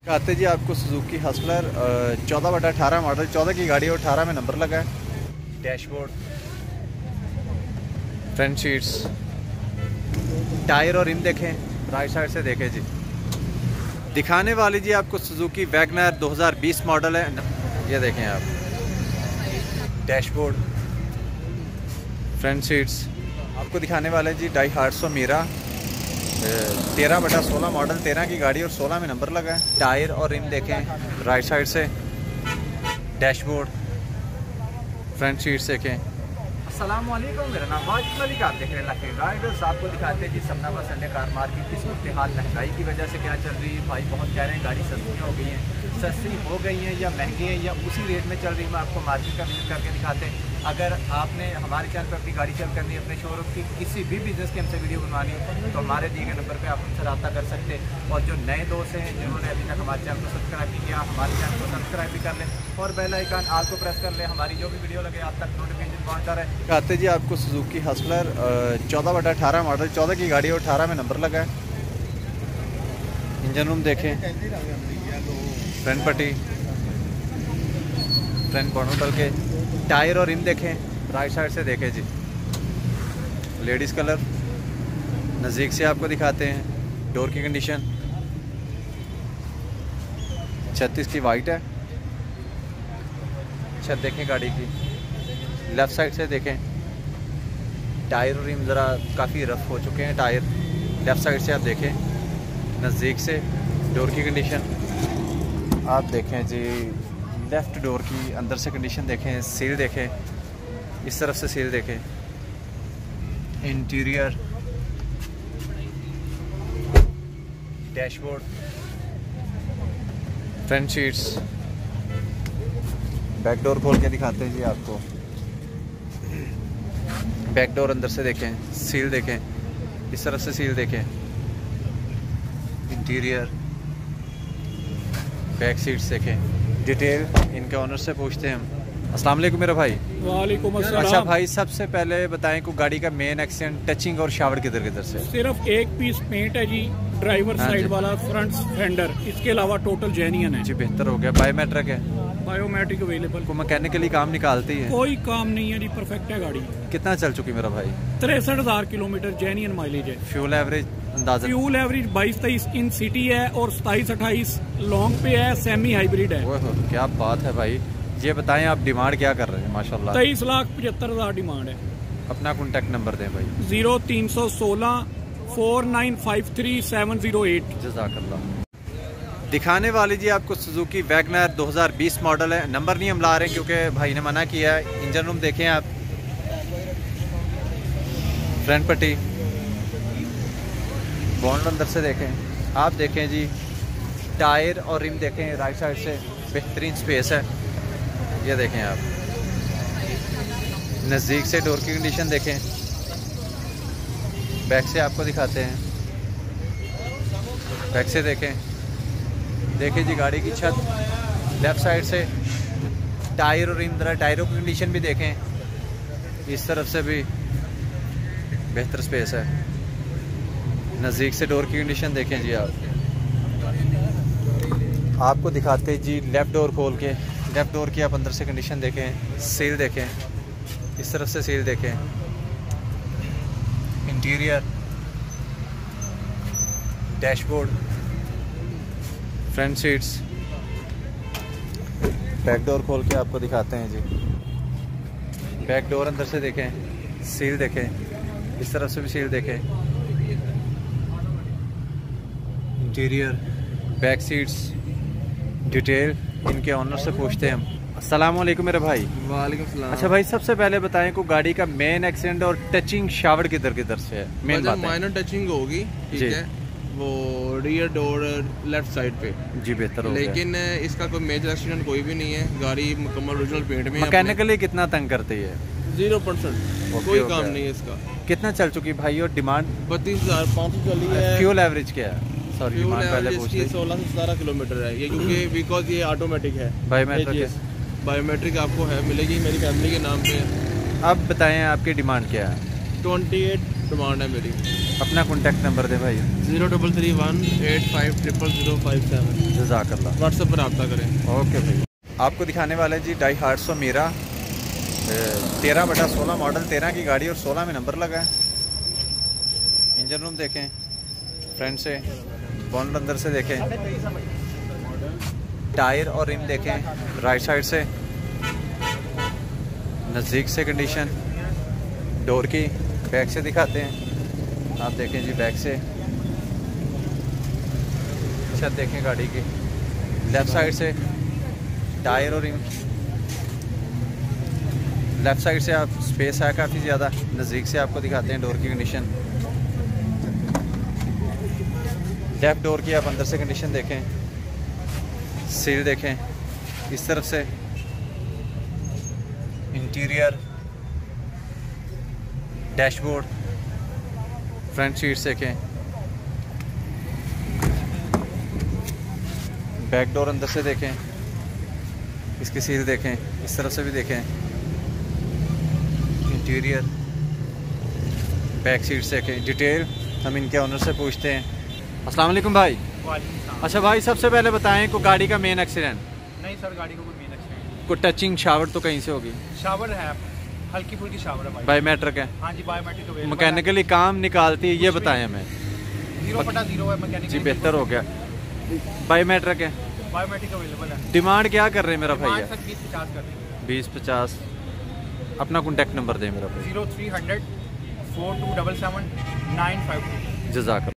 आते जी आपको Suzuki Hustler 14/18 model 14 की गाड़ी और 18 में नंबर लगा है। डैशबोर्ड, फ्रंट शीट्स, टायर और रिम देखें, राइट साइड से देखें जी। दिखाने वाली जी आपको सुजुकी वैगनर 2020 मॉडल है। ये देखें आप, डैशबोर्ड, फ्रंट सीट्स। आपको दिखाने वाले जी डाई हार्ट्सो मीरा 13/16 मॉडल 13 की गाड़ी और 16 में नंबर लगा है। टायर और रिम देखें राइट साइड से, डैशबोर्ड, फ्रंट सीट्स देखें। अस्सलाम वालेकुम, मेरा नाम वाजिद मलिक, आप देख रहे हैं लाइफ राइडर्स। आपको दिखाते हैं जी समनाबा संडे कार मार्केट की सूरत हाल महंगाई की वजह से क्या चल रही है। भाई बहुत कह रहे हैं गाड़ी सस्ती हो गई है, सस्ती हो गई है या महंगी है या उसी रेट में चल रही है। मैं आपको मार्केट का विजिट करके दिखाते हैं। अगर आपने हमारे चैनल पर अपनी गाड़ी सेल करनी है, अपने शोरूम की किसी भी बिज़नेस की हमसे वीडियो बनवानी है, तो हमारे दिए गए नंबर पर आप हमसे रब्ता कर सकते हैं। और जो नए दोस्त हैं जिन्होंने अभी तक हमारे चैनल को सब्सक्राइब नहीं किया, हमारे चैनल को सब्सक्राइब भी कर लें और बेल आइकन आल को प्रेस कर लें। हमारी जो भी वीडियो लगे आप तक नोटिफिकेशन पहुँचता रहे। आते जी आपको सुजुकी हसलर 14/18 मॉडल 14 की गाड़ी और 18 में नंबर लगा है। इंजन रूम देखें, फ्रंट पट्टी, फ्रंट बॉनट के टायर और रिम देखें, राइट साइड से देखें जी। लेडीज़ कलर नज़दीक से आपको दिखाते हैं। डोर की कंडीशन 36 की वाइट है। छत देखें गाड़ी की, लेफ़्ट साइड से देखें। टायर और रिम ज़रा काफ़ी रफ हो चुके हैं टायर। लेफ़्ट साइड से आप देखें नज़दीक से। डोर की कंडीशन आप देखें जी, लेफ़्ट डोर की अंदर से कंडीशन देखें। सील देखें, इस तरफ से सील देखें। Interior, dashboard, front seats. Back door खोल के दिखाते हैं जी आपको। बैक डोर अंदर से देखें, सील देखें, इस तरफ से सील देखें। इंटीरियर, बैक सीट्स देखें। डिटेल इनके ऑनर से पूछते हैं हम। अस्सलाम वालेकुम मेरा भाई। वालेकुम अस्सलाम। अच्छा भाई, सबसे पहले बताएं को गाड़ी का मेन एक्सीडेंट, टचिंग और शावर किधर किधर से? सिर्फ एक पीस पेंट है जी, ड्राइवर साइड वाला फ्रंट फेंडर, इसके अलावा टोटल जेन्युइन है जी। बेहतर हो गया। बायोमेट्रिक है? Biometric available. को मैकेनिकली काम निकालती है? कोई काम नहीं है जी, परफेक्ट है गाड़ी। कितना चल चुकी मेरा भाई? 63,000 किलोमीटर जेन्युइन माइलेज है। फ्यूल एवरेज अंदाजा? फ्यूल एवरेज 22-23 इन सिटी है और 27-28 लॉन्ग पे है, सेमी हाइब्रिड है। ओह क्या बात है भाई। ये बताएं आप डिमांड क्या कर रहे हैं? माशाल्लाह 23,75,000 डिमांड है। अपना कॉन्टैक्ट नंबर दें भाई। 0316 4953 708। जज़ाकल्लाह। दिखाने वाली जी आपको सुजुकी वैगनर 2020 मॉडल है। नंबर नहीं हम ला रहे हैं क्योंकि भाई ने मना किया है। इंजन रूम देखें आप, फ्रंट पट्टी, बॉन्ड अंदर से देखें आप, देखें जी। टायर और रिम देखें राइट साइड से, बेहतरीन स्पेस है। ये देखें आप, नज़दीक से डोर की कंडीशन देखें। बैक से आपको दिखाते हैं, बैक से देखें। देखें जी गाड़ी की छत, लेफ़्ट साइड से टायर और रिम, जरा टायरों की कंडीशन भी देखें। इस तरफ से भी बेहतर स्पेस है। नज़दीक से डोर की कंडीशन देखें जी आप। आपको दिखाते जी लेफ़्ट डोर खोल के, लेफ़्ट डोर की आप अंदर से कंडीशन देखें। सील देखें, इस तरफ से सील देखें। Interior, dashboard, front seats. Back door खोल के आपको दिखाते हैं जी। बैक डोर अंदर से देखें, सील देखें, इस तरफ से भी सील देखें। इंटीरियर, बैक सीट्स, डिटेल इनके ऑनर से पूछते हैं हम। अस्सलाम वालेकुम मेरे भाई। वालेकुम सलाम। अच्छा भाई, सबसे पहले बताएं को गाड़ी का मेन एक्सीडेंट और टचिंग शावर किधर किधर से है? मेन बात है। माइनर टचिंग होगी, ठीक है, वो रियर डोर लेफ्ट साइड पे जी। बेहतर हो लेकिन इसका कोई मेजर एक्सीडेंट कोई भी नहीं है। गाड़ी मुकम्मल ओरिजिनल पेंट में। मैकेनिकली कितना तंग करती है? 0% कोई काम नहीं है इसका। कितना चल चुकी भाई और डिमांड? 32,500 चली है। फ्यूल एवरेज क्या है? सॉरी, फ्यूल एवरेज इसकी 16 से 17 किलोमीटर है ये, क्योंकि बिकॉज ये ऑटोमेटिक है। बायोमेट्रिक आपको है, मिलेगी मेरी फैमिली के नाम पे। अब बताएं आपकी डिमांड क्या है? 28 डिमांड है मेरी। अपना कॉन्टैक्ट नंबर दे भाई। 0331850057। जज़ाकल्लाह। व्हाट्सएप पर रब्ता करें। ओके भाई। आपको दिखाने वाले जी डाई हार्ट्सो मीरा 13/16 मॉडल, 13 की गाड़ी और 16 में नंबर लगा है। इंजन रूम देखें फ्रंट से, बोनट अंदर से देखें, टायर और रिम देखें राइट साइड से, नज़दीक से कंडीशन, डोर की बैक से दिखाते हैं। आप देखें जी बैक से, छत देखें गाड़ी की, लेफ़्ट साइड से टायर और रिम, लेफ़्ट साइड से आप स्पेस है काफ़ी ज़्यादा। नज़दीक से आपको दिखाते हैं डोर की कंडीशन, लेफ़्ट डोर की आप अंदर से कंडीशन देखें, सील देखें इस तरफ से, इंटीरियर, डैशबोर्ड, फ्रंट सीट्स देखें, बैक डोर अंदर से देखें, इसकी सील देखें, इस तरफ से भी देखें, इंटीरियर, बैक सीट्स देखें। डिटेल हम इनके ऑनर से पूछते हैं। अस्सलाम वालेकुम भाई। अच्छा भाई, सबसे पहले बताएं को गाड़ी का मेन एक्सीडेंट? नहीं सर, गाड़ी को कोई मेन एक्सीडेंट, को टचिंग शावर तो कहीं से होगी? शावर है, हल्की फुल्की शावर है भाई। बायोमेट्रिक है? हाँ जी बायोमेट्रिक तो मैकेनिकली काम निकालती है, ये बताएं हमें। 0/0 है मैकेनिक जी, बेहतर हो गया। बायोमेट्रिक है? बायोमेट्रिक अवेलेबल है। डिमांड क्या कर रहे हैं मेरा भैया? 20-50 कर देंगे। 20-50। अपना कॉन्टैक्ट नंबर दें मेरा भाई। 0300 4277 952। जज़ाक।